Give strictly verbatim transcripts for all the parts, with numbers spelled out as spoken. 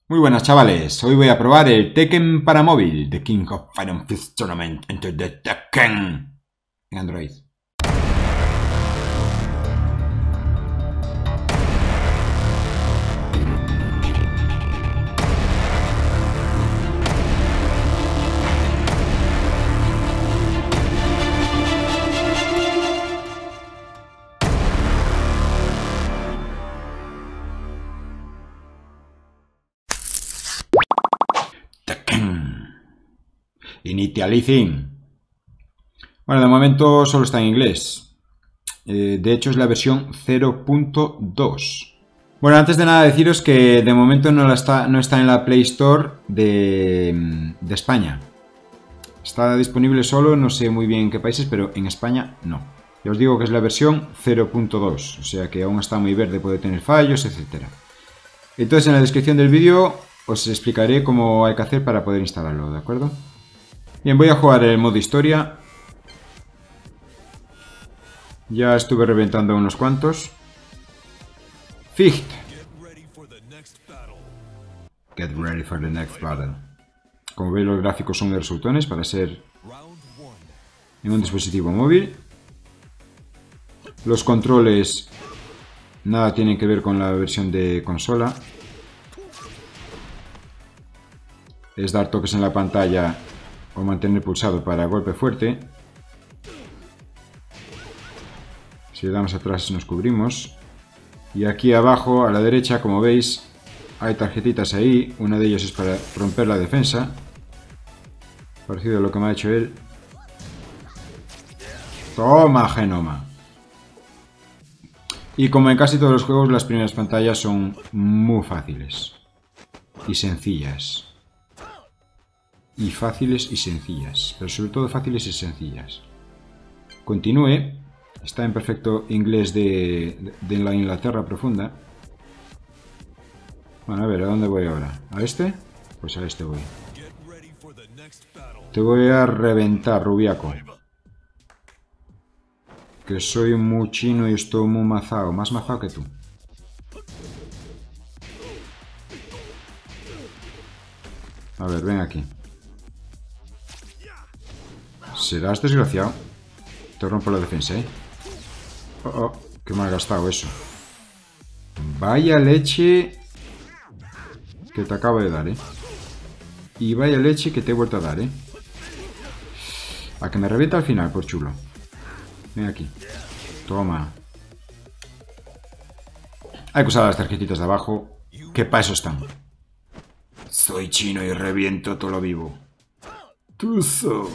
Muy buenas chavales, hoy voy a probar el Tekken para móvil, The King of Fire Fist Tournament Enter the Tekken en Android. Initializing. Bueno, de momento solo está en inglés. Eh, de hecho es la versión cero punto dos. Bueno, antes de nada deciros que de momento no, la está, no está en la Play Store de, de España. Está disponible solo, no sé muy bien en qué países, pero en España no. Ya os digo que es la versión cero punto dos, o sea que aún está muy verde, puede tener fallos, etcétera. Entonces en la descripción del vídeo os explicaré cómo hay que hacer para poder instalarlo, ¿de acuerdo? Bien, voy a jugar el modo historia. Ya estuve reventando unos cuantos. Ficht. Get ready for the next battle. Como veis, los gráficos son de resultones para ser en un dispositivo móvil. Los controles nada tienen que ver con la versión de consola. Es dar toques en la pantalla o mantener pulsado para golpe fuerte. Si le damos atrás nos cubrimos. Y aquí abajo a la derecha, como veis, hay tarjetitas ahí. Una de ellas es para romper la defensa, parecido a lo que me ha hecho él. Toma, Genoma. Y como en casi todos los juegos, las primeras pantallas son muy fáciles y sencillas. Y fáciles y sencillas, pero sobre todo fáciles y sencillas. Continúe. Está en perfecto inglés de, de, de la Inglaterra profunda. Bueno, a ver, ¿a dónde voy ahora? ¿A este? Pues a este voy. Te voy a reventar, rubiaco. Que soy muy chino y estoy muy mazao. Más mazao que tú. A ver, ven aquí. Serás desgraciado. Te rompo la defensa, ¿eh? Oh, oh, que me ha gastado eso. Vaya leche que te acabo de dar, ¿eh? Y vaya leche que te he vuelto a dar, ¿eh? A que me revienta al final, por chulo. Ven aquí. Toma. Hay que usar las tarjetitas de abajo, que para eso están. Soy chino y reviento todo lo vivo. Tuzo.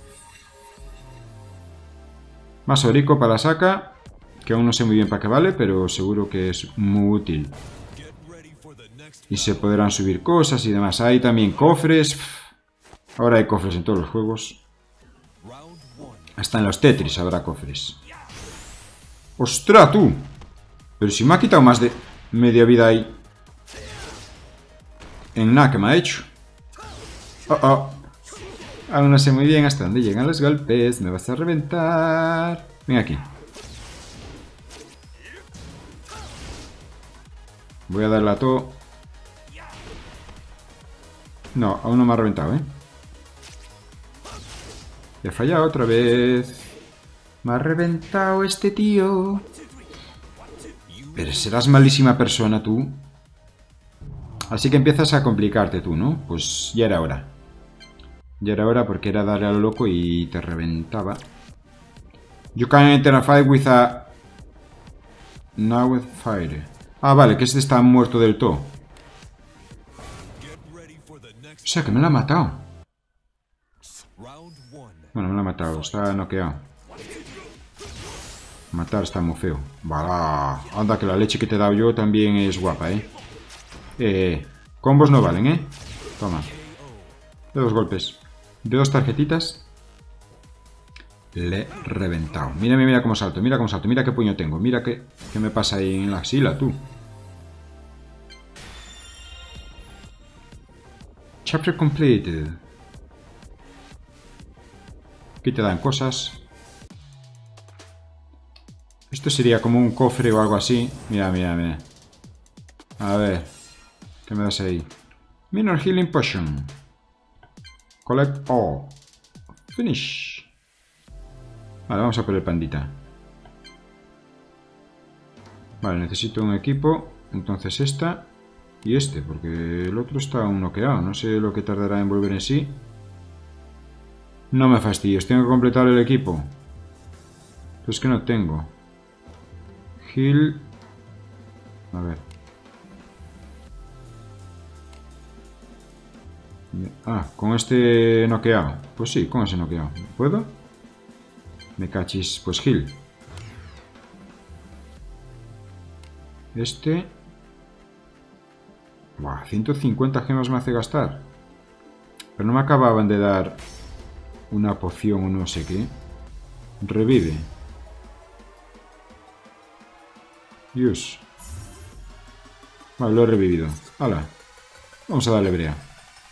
Más orico para la saca, que aún no sé muy bien para qué vale, pero seguro que es muy útil. Y se podrán subir cosas y demás. Hay también cofres. Ahora hay cofres en todos los juegos. Hasta en los Tetris habrá cofres. ¡Ostras, tú! Pero si me ha quitado más de media vida ahí. En nada que me ha hecho. Oh, oh. Aún no sé muy bien hasta dónde llegan los golpes. Me vas a reventar. Ven aquí. Voy a darle a todo. No, aún no me ha reventado, ¿eh? He fallado otra vez. Me ha reventado este tío. Pero serás malísima persona tú. Así que empiezas a complicarte tú, ¿no? Pues ya era hora. Ya era hora porque era darle a lo loco y te reventaba. You can enter a fight with a... Now with fire. Ah, vale, que este está muerto del todo. O sea, que me lo ha matado. Bueno, me lo ha matado, está noqueado. Matar está muy feo. Vale, anda que la leche que te he dado yo también es guapa, ¿eh? Eh, combos no valen, ¿eh? Toma. De dos golpes. De dos tarjetitas. Le he reventado. Mira, mira, mira cómo salto. Mira cómo salto. Mira qué puño tengo. Mira qué, qué me pasa ahí en la axila, tú. Chapter completed. Aquí te dan cosas. Esto sería como un cofre o algo así. Mira, mira, mira. A ver. ¿Qué me das ahí? Minor Healing Potion. Collect all. Finish. Vale, vamos a por el pandita. Vale, necesito un equipo. Entonces esta y este, porque el otro está aún noqueado. No sé lo que tardará en volver en sí. No me fastidies, tengo que completar el equipo. Pues que no tengo. Heal. A ver. Ah, con este noqueado. Pues sí, con ese noqueado. ¿Puedo? Me cachis. Pues heal. Este. Buah, ciento cincuenta gemas me hace gastar. Pero no me acababan de dar una poción o no sé qué. Revive. Dios. Vale, lo he revivido. Hala. Vamos a darle brea.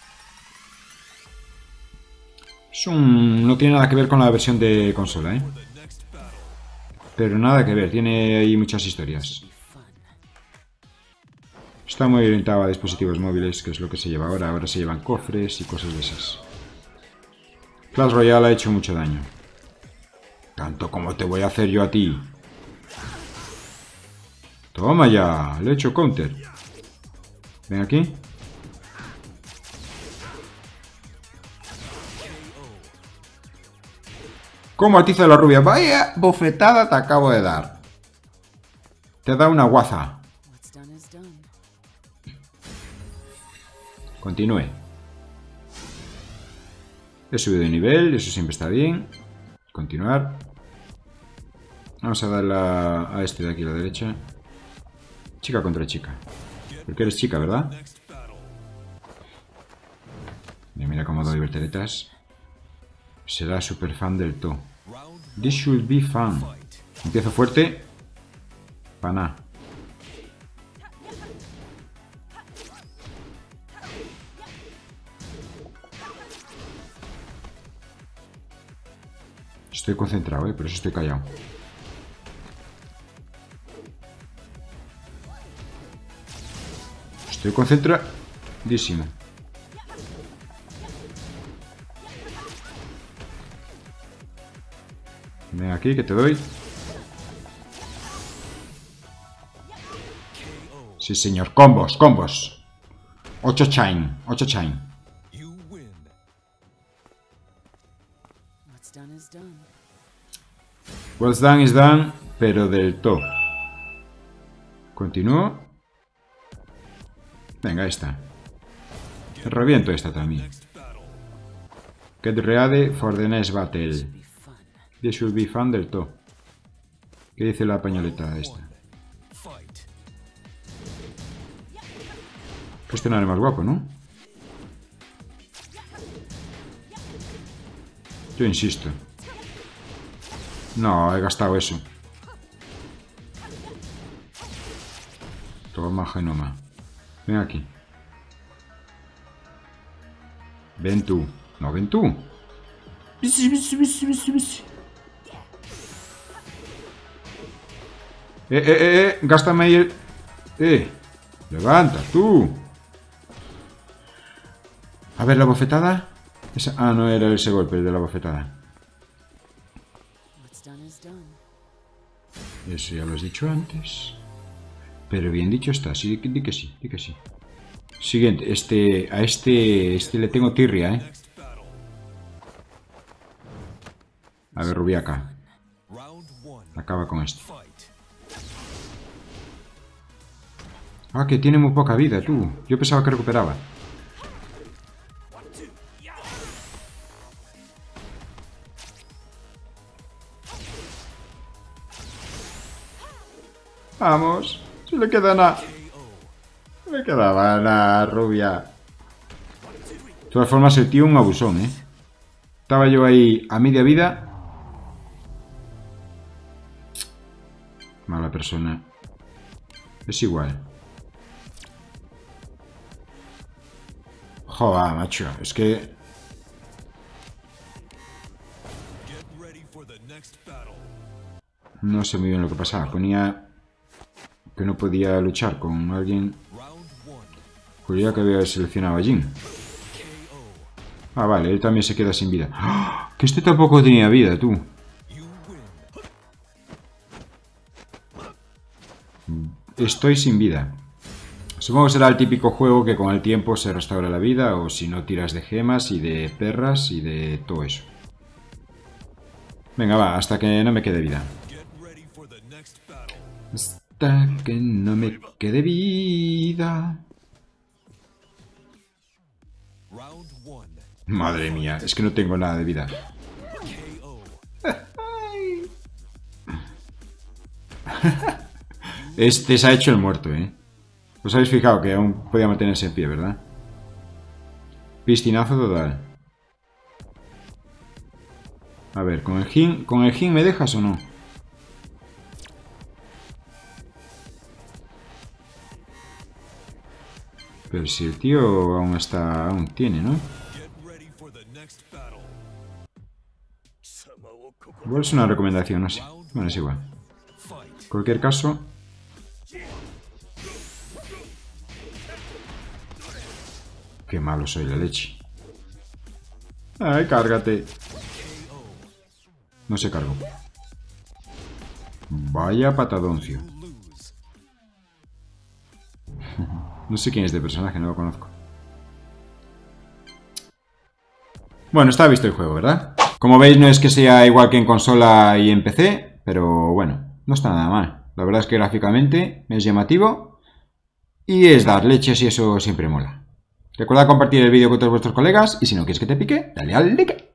Es un... No tiene nada que ver con la versión de consola, ¿eh? Pero nada que ver. Tiene ahí muchas historias. Está muy orientado a dispositivos móviles, que es lo que se lleva ahora. Ahora se llevan cofres y cosas de esas. Clash Royale ha hecho mucho daño. Tanto como te voy a hacer yo a ti. Toma ya. Le he hecho counter. Ven aquí. ¿Cómo atiza la rubia? Vaya bofetada te acabo de dar. Te da una guaza. Continúe. He subido de nivel, eso siempre está bien. Continuar. Vamos a darle a, a este de aquí a la derecha. Chica contra chica. Porque eres chica, ¿verdad? Mira, mira cómo doy volteretas. Será super fan del To. This should be fun. Empiezo fuerte. Paná. Estoy concentrado, ¿eh? Por eso estoy callado. Estoy concentradísimo. Ven aquí que te doy. Sí, señor. Combos, combos. ocho chain, ocho chain. What's done is done, pero del todo. Continúo. Venga, esta. Reviento esta también. Get ready for the next battle. This should be fun del todo. ¿Qué dice la pañoleta esta? Este no es más guapo, ¿no? Yo insisto. No, he gastado eso. Toma, Genoma. Ven aquí. Ven tú. No, ven tú. Eh, eh, eh, eh. Gástame ahí el... Eh. Levanta, tú. A ver, la bofetada. Esa... Ah, no era ese golpe, el de la bofetada. Eso ya lo has dicho antes. Pero bien dicho está. Sí, di que sí, di que sí. Siguiente. Este... A este... Este le tengo tirria, ¿eh? A ver, Rubiaca. Acaba con esto. Ah, que tiene muy poca vida, tú. Yo pensaba que recuperaba. Vamos. Si le queda nada. No le quedaba nada, rubia. De todas formas, el tío un abusón, ¿eh? Estaba yo ahí a media vida. Mala persona. Es igual. Joder, macho. Es que... No sé muy bien lo que pasaba. Ponía... que no podía luchar con alguien Juraría que había seleccionado a Jin. Ah, vale, él también se queda sin vida. ¡Oh! Que este tampoco tenía vida, tú. Estoy sin vida. Supongo que será el típico juego que con el tiempo se restaura la vida, o si no tiras de gemas y de perras y de todo eso. Venga, va, hasta que no me quede vida. Hasta que no me quede vida. Madre mía, es que no tengo nada de vida. Este se ha hecho el muerto, ¿eh? Os habéis fijado que aún podía mantenerse en pie, ¿verdad? Pistinazo total. A ver, ¿con el Jin, ¿con el Jin me dejas o no? Pero si el tío aún está... aún tiene, ¿no? Igual es una recomendación, no sé. Bueno, es igual. En cualquier caso... Qué malo soy, la leche. Ay, cárgate. No se cargó. Vaya patadoncio. No sé quién es de personaje, no lo conozco. Bueno, está visto el juego, ¿verdad? Como veis, no es que sea igual que en consola y en P C, pero bueno, no está nada mal. La verdad es que gráficamente es llamativo y es dar leches y eso siempre mola. Recuerda compartir el vídeo con todos vuestros colegas y si no quieres que te pique, dale al like.